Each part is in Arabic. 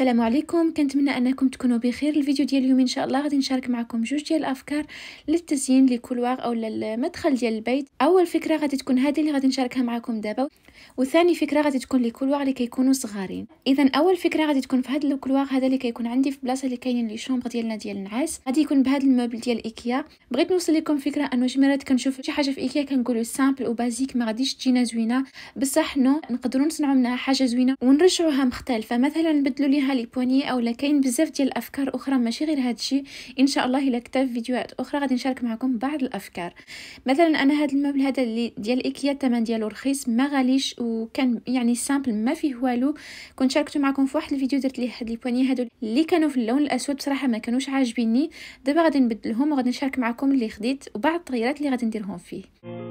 السلام عليكم، كنتمنى انكم تكونوا بخير. الفيديو ديال اليوم ان شاء الله غادي نشارك معكم جوج ديال الافكار للتزيين لكولواغ او للمدخل ديال البيت. اول فكره غادي تكون هذه اللي غادي نشاركها معكم دابا، وثاني فكره غادي تكون لكولواغ اللي كيكونوا صغارين. اذا اول فكره غادي تكون في هذا الكولواغ هذا اللي كيكون عندي في بلاصه اللي كاينين لي شومبر ديالنا ديال النعاس. غادي يكون بهذا الموبل ديال ايكيا. بغيت نوصل لكم فكره انه شي مرات كنشوف شي حاجه في ايكيا كنقولوا سامبل وبازيك ما غاديش تجينا زوينه، بصح نو نقدروا نصنعوا منها حاجه زوينه ونرجعوها مختلفه. مثلا نبدلوا ليها لي بوني، اولا كاين بزاف ديال الافكار اخرى ماشي غير هادشي. ان شاء الله الا كتب فيديوهات اخرى غادي نشارك معكم بعض الافكار. مثلا انا هذا الموبل هذا اللي ديال ايكيا الثمن ديالو رخيص ما غاليش وكان يعني سامبل ما فيه والو. كنت شاركته معكم في واحد الفيديو درت ليه هاد لي بوني هادو اللي كانوا في اللون الاسود، بصراحه ما كانوش عاجبيني. دابا غادي نبدلهم وغادي نشارك معكم اللي خديت وبعض التغييرات اللي غادي نديرهم فيه.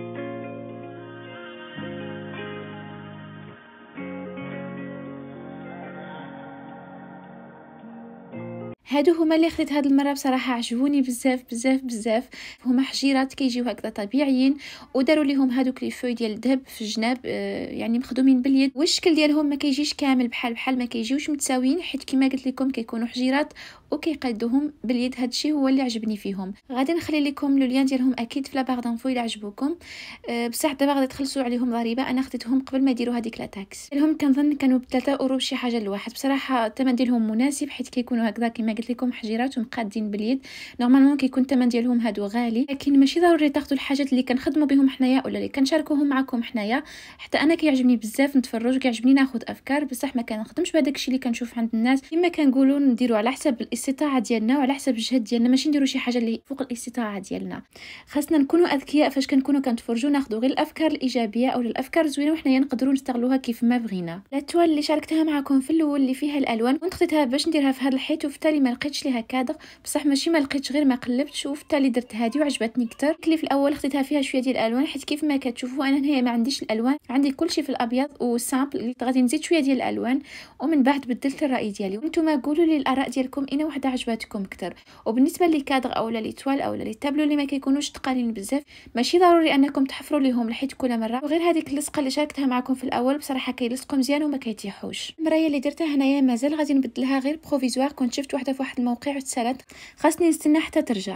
هادو هما اللي خديت هاد المره، بصراحه عجبوني بزاف بزاف بزاف. هما حجيرات كيجيو هكذا طبيعيين وداروا ليهم هادوك لي فوي ديال الذهب في الجناب، يعني مخدومين باليد، والشكل ديالهم ما كيجيش كامل بحال ما كيجيوش متساويين، حيت كما قلت لكم كيكونوا حجيرات وكيقادوهم باليد. هادشي هو اللي عجبني فيهم. غادي نخلي لكم لو لين ديالهم اكيد في لا باغ دانفو الا عجبوكم. بصح دابا غادي تخلصوا عليهم ضريبه، انا خديتهم قبل ما يديروا هذيك لا تاكس. لهم كنظن كانوا ب 3 اورو شي حاجه الواحد. بصراحه الثمن ديالهم مناسب حيت كيكونوا هكذا كما قلت لكم حجيرات ومقادين باليد. نورمالمون كيكون الثمن ديالهم هادو غالي، لكن ماشي ضروري تاخذوا الحاجات اللي كنخدموا بهم حنايا ولا اللي كنشاركوهم معكم حنايا. حتى انا كيعجبني بزاف نتفرج وكيعجبني ناخذ افكار، بصح ما كنخدمش بهذاك الشيء اللي كنشوف عند الناس. كما كنقولوا نديروا على حسب الاستطاعه ديالنا وعلى حسب الجهد ديالنا، ماشي نديروا شي حاجه اللي فوق الاستطاعه ديالنا. خاصنا نكونوا اذكياء فاش كنكونوا كنتفرجوا، ناخذوا غير الافكار الايجابيه او الافكار الزوينه وحنايا نقدروا نستغلوها كيف ما بغينا. التوال اللي شاركتها معكم في الاول اللي فيها الالوان كنت خديتها باش نديرها في هذا الحيط، وفي التالي ما لقيتش ليها كادر، بصح ماشي ما لقيتش غير ما قلبت، وفي التالي درت هذه وعجبتني اكثر. اللي في الاول خديتها فيها شويه ديال الالوان حيت كيف ما كتشوفوا انا هنا ما عنديش الالوان، عندي كلشي في الابيض وسامبل. غادي نزيد شويه ديال الالوان ومن بعد بدلت الراي ديالي. وانتم قولوا لي الاراء ديالكم اين وحده عجبتكم اكثر. وبالنسبه لي كادر اولا لي توال اولا لي تابلو اللي ما كيكونوش ثقالين بزاف، ماشي ضروري انكم تحفروا ليهم الحيط كل مره. وغير هذيك اللصقه اللي شاركتها معكم في الاول بصراحه كيلصقوا مزيان وما كيتيحوش. المرايه اللي درتها هنايا مازال غادي نبدلها غير بروفيزوار، كنت شفت وحده في واحد الموقع وتسالت، خاصني نستنى حتى ترجع.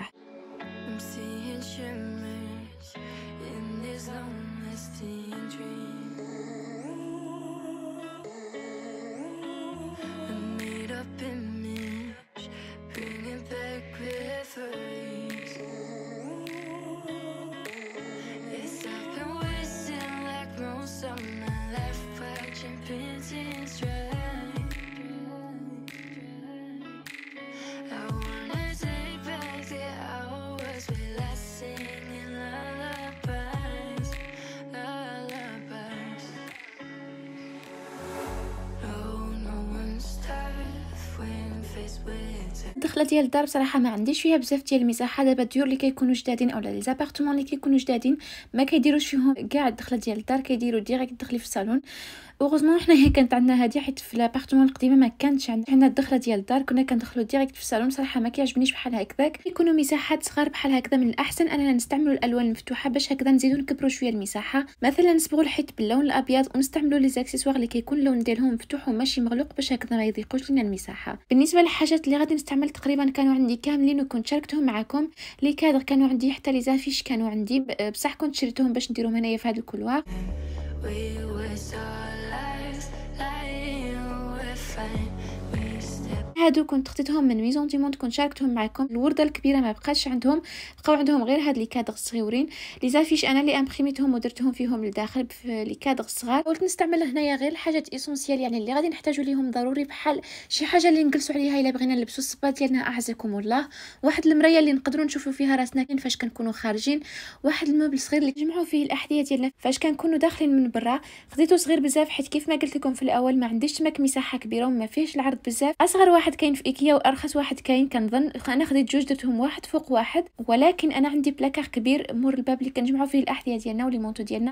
الدخله ديال الدار بصراحه ما عنديش فيها بزاف ديال المساحه. دابا الديور اللي كيكونوا جدادين اولا لي زابارتمون اللي كيكونوا جدادين ما كيديروش فيهم كاع الدخله ديال الدار، كيديروا ديريكت دخلي في الصالون. اوغوزمون حنايا كانت عندنا هذه، حيت في لابارتمون القديمه ما كانتش عندنا الدخله ديال الدار، كنا كندخلوا ديريكت في الصالون. صراحه ما كيعجبنيش بحال هكذاك، يكونوا مساحات صغار بحال هكذا. من الاحسن اننا نستعملوا الالوان المفتوحه باش هكذا نزيدوا نكبروا شويه المساحه. مثلا نصبغوا الحيط باللون الابيض ونستعملوا لي زاكسيسوار اللي كيكون اللون ديالهم مفتوح وماشي مغلوق باش هكذا ما يضيقوش لنا المساحه. بالنسبه للحاجات اللي غادي نستعمل تقريبا كانوا عندي كاملين وكنت شاركتهم معكم. لي كادر كانوا عندي، حتى لي زافيش كانوا عندي، بصح كنت شريتهم باش نديرهم هنايا في هذا الكولوار. هادو كنت خديتهم من ميزون دي موند، كنت شاركتهم معكم. الورده الكبيره ما بقاش عندهم، بقاو عندهم غير هاد لي كادر صغيورين. لي زافيش انا اللي امبريميتهم ودرتهم فيهم لداخل في لي كادر صغار. قلت نستعمل هنايا غير الحاجات اسونسيال، يعني اللي غادي نحتاجوا ليهم ضروري، بحال شي حاجه اللي نجلسوا عليها الا بغينا نلبسوا الصباط ديالنا اعزكم الله، واحد المرايه اللي نقدروا نشوفوا فيها راسنا فاش كنكونوا خارجين، واحد الموبل صغير اللي نجمعوا فيه الاحذيه ديالنا فاش كنكونوا داخلين من برا. خديته صغير بزاف حيت كيف ما قلت لكم في الاول ما عنديش تماك مساحه كبيره وما فيهش العرض بزاف. اصغر واحد كاين في ايكيا وارخص واحد كاين كنظن. انا خديت جوج درتهم واحد فوق واحد، ولكن انا عندي بلاكار كبير مور الباب اللي كنجمعوا فيه الاحذيه ديالنا ولي مونطو ديالنا.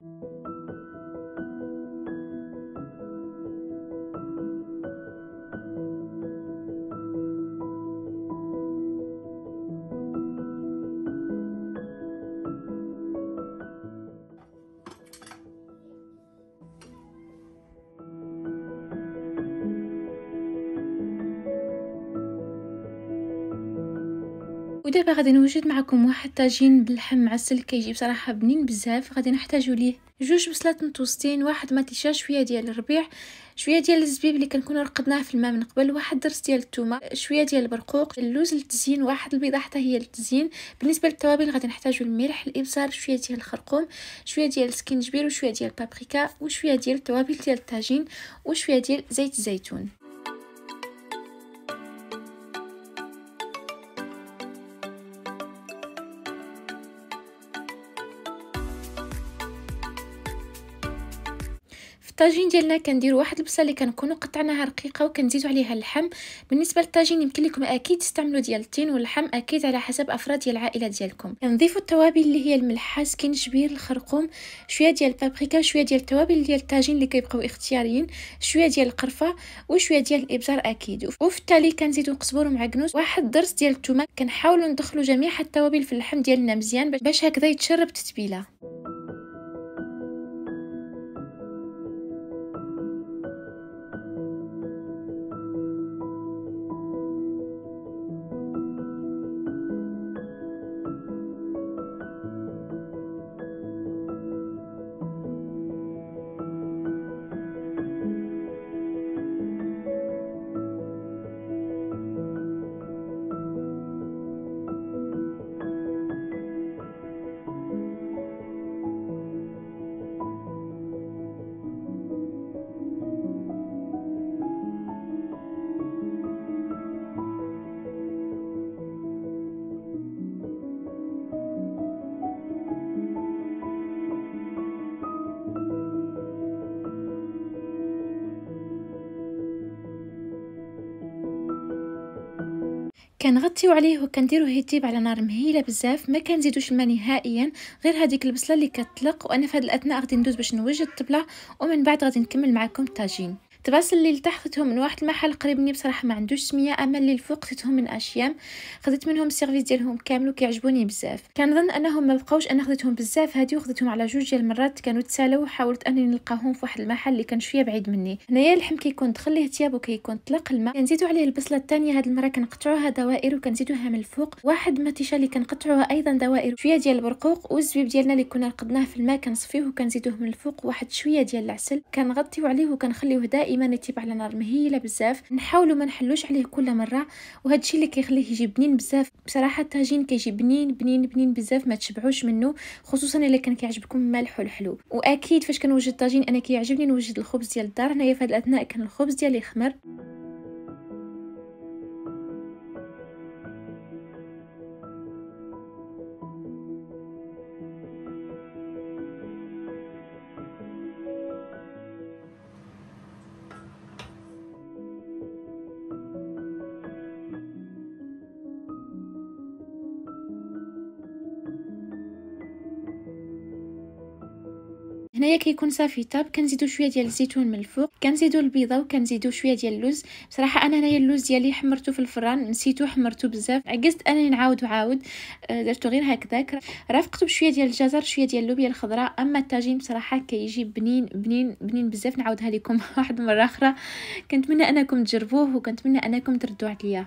ودابا غادي نوجد معكم واحد طاجين باللحم معسل كيجي بصراحه بنين بزاف. غادي نحتاجوا ليه جوج بصلات متوسطين، واحد مطيشه، شويه ديال الربيع، شويه ديال الزبيب اللي كنكونوا رقدناه في الماء من قبل، واحد درس ديال الثومه، شويه ديال البرقوق، اللوز للتزيين، واحد البيضه حتى هي للتزيين. بالنسبه للتوابل غادي نحتاجوا الملح، الابزار، شويه ديال الخرقوم، شويه ديال السكينجبير، وشويه ديال البابريكا، وشويه ديال التوابل ديال الطاجين، وشويه ديال زيت الزيتون. الطاجين ديالنا كنديروا واحد البصله اللي كنكونوا قطعناها رقيقه وكنزيدوا عليها اللحم. بالنسبه للطاجين يمكن لكم اكيد تستعملوا ديال التين، واللحم اكيد على حسب افراد ديال العائله ديالكم. كنضيفوا التوابل اللي هي الملح، سكينجبير، الخرقوم، شويه ديال البابريكا، شويه ديال التوابل ديال الطاجين اللي كيبقاو اختياريين، شويه ديال القرفه، وشويه ديال الابزار اكيد. وفي التالي كنزيدوا قزبر ومعكنوس، واحد درس ديال الثومه. كنحاولوا ندخلوا جميع التوابل في اللحم ديالنا مزيان باش هكذا يتشرب التتبيله. كنغطيو عليه وكنديروه يطيب على نار مهيله بزاف. ما كنزيدوش الماء نهائيا، غير هذيك البصله اللي كتطلق. وانا في هذا الاثناء غادي ندوز باش نوجد الطبله، ومن بعد غادي نكمل معكم الطاجين. الطباصل اللي لتحت خديتهم من واحد المحل قريب مني بصراحه ما عندوش سميه، اما اللي الفوق خديتهم من اشيام، خديت منهم السيرفيس ديالهم كامل وكيعجبوني بزاف. كنظن انهم ما بقاوش، انا خديتهم بزاف هادي وخديتهم على جوج ديال المرات، كانوا تسالاو وحاولت انني نلقاهم في واحد المحل اللي كان شويه بعيد مني. هنايا اللحم كيكون دخل ليه تياب وكيكون طلق الماء، كنزيدوا عليه البصله الثانيه هاد المره كنقطعوها دوائر وكنزيدوها من الفوق، واحد مطيشه اللي كنقطعوها ايضا دوائر، شويه ديال البرقوق، والزبيب ديالنا اللي كنا رقدناه في الماء كنصفيه وكنزيدوه من الفوق، واحد شويه ديال العسل. كنغطيو عليه وكنخليوه دائما يطيب على نار مهيله بزاف. نحاولوا ما نحلوش عليه كل مره، وهذا الشيء اللي كيخليه يجي بنين بزاف. بصراحه الطاجين كيجي بنين بنين بنين بزاف، ما تشبعوش منه، خصوصا الا كان كيعجبكم المالح والحلو. واكيد فاش كنوجد الطاجين انا كيعجبني نوجد الخبز ديال الدار. هنايا في هذا الاثناء كان الخبز ديالي خمر. هنايا كيكون صافي طاب. كنزيدو شويه ديال الزيتون من الفوق، كنزيدو البيضه، وكنزيدو شويه ديال اللوز. بصراحه انا هنايا اللوز ديالي حمرته في الفران، نسيتو حمرته بزاف، عجزت انني نعاود وعاود، درتو غير هكذاك. رافقته بشويه ديال الجزر، شويه ديال اللوبيا الخضراء. اما الطاجين بصراحه كيجي بنين بنين بنين بزاف. نعاودها لكم واحد مره اخرى، كنتمنى انكم تجربوه وكنتمنى انكم تردوا عليا.